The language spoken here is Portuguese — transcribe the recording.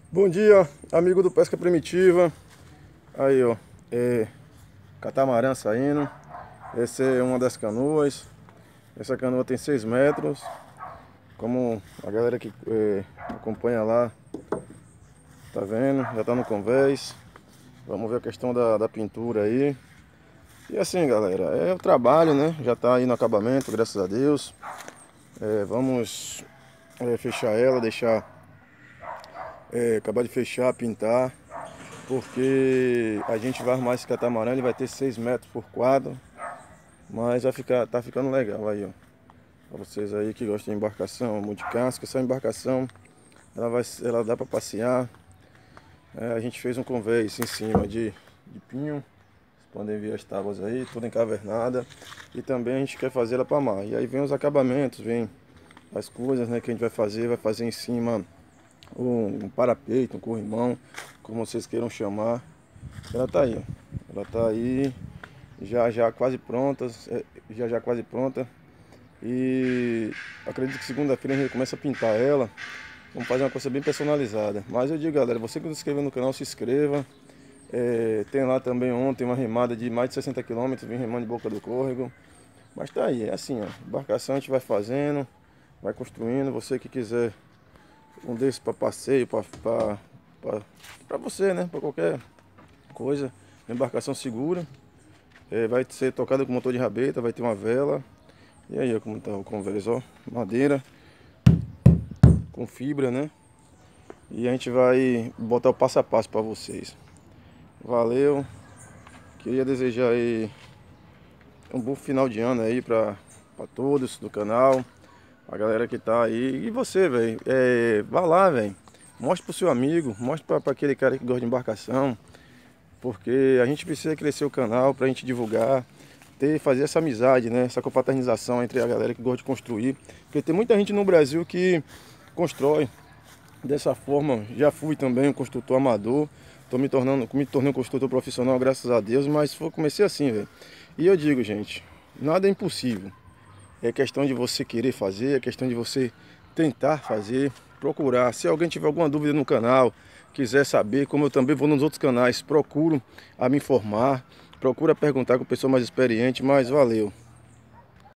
Bom dia, amigo do Pesca Primitiva. Aí, ó, catamarã saindo. Essa é uma das canoas. Essa canoa tem 6 metros. Como a galera que acompanha lá tá vendo, já tá no convés. Vamos ver a questão da pintura aí. E assim, galera, é o trabalho, né? Já tá aí no acabamento, graças a Deus. Vamos fechar ela, acabar de fechar, pintar. Porque a gente vai armar esse catamarã, ele vai ter 6 metros por quadro, mas tá ficando legal aí, ó. Pra vocês aí que gostam de embarcação, multicasca, essa embarcação, ela dá para passear. A gente fez um convés em cima de pinho, vocês podem ver as tábuas aí, toda encavernada, e também a gente quer fazer ela para mar. E aí vem os acabamentos, vem as coisas, né, que a gente vai fazer em cima um parapeito, um corrimão, como vocês queiram chamar. Ela tá aí, ó. Ela tá aí, já quase pronta, já quase pronta. E acredito que segunda-feira a gente começa a pintar ela. Vamos fazer uma coisa bem personalizada. Mas eu digo, galera, você que não se inscreveu no canal, se inscreva. Tem lá também ontem uma remada de mais de 60 quilômetros, vim remando de Boca do Córrego. Mas tá aí, é assim, ó. Embarcação a gente vai fazendo, vai construindo. Você que quiser um desses para passeio, para você, né? Para qualquer coisa. Embarcação segura. Vai ser tocada com motor de rabeta, vai ter uma vela. E aí, ó, como tá o convés, ó. Madeira com fibra, né? E a gente vai botar o passo a passo para vocês. Valeu. Queria desejar aí um bom final de ano aí para todos do canal. A galera que tá aí. E você, velho. Vá lá, velho. Mostre pro seu amigo. Mostre para aquele cara que gosta de embarcação. Porque a gente precisa crescer o canal pra gente divulgar. Fazer essa amizade, né? Essa confraternização entre a galera que gosta de construir. Porque tem muita gente no Brasil que constrói dessa forma. Já fui também um construtor amador. Me tornei um construtor profissional, graças a Deus. Mas comecei assim, velho. E eu digo, gente, nada é impossível. É questão de você querer fazer, é questão de você tentar fazer, procurar. Se alguém tiver alguma dúvida no canal, quiser saber, como eu também vou nos outros canais, procuro a me informar, procura perguntar com pessoa mais experiente, mas valeu.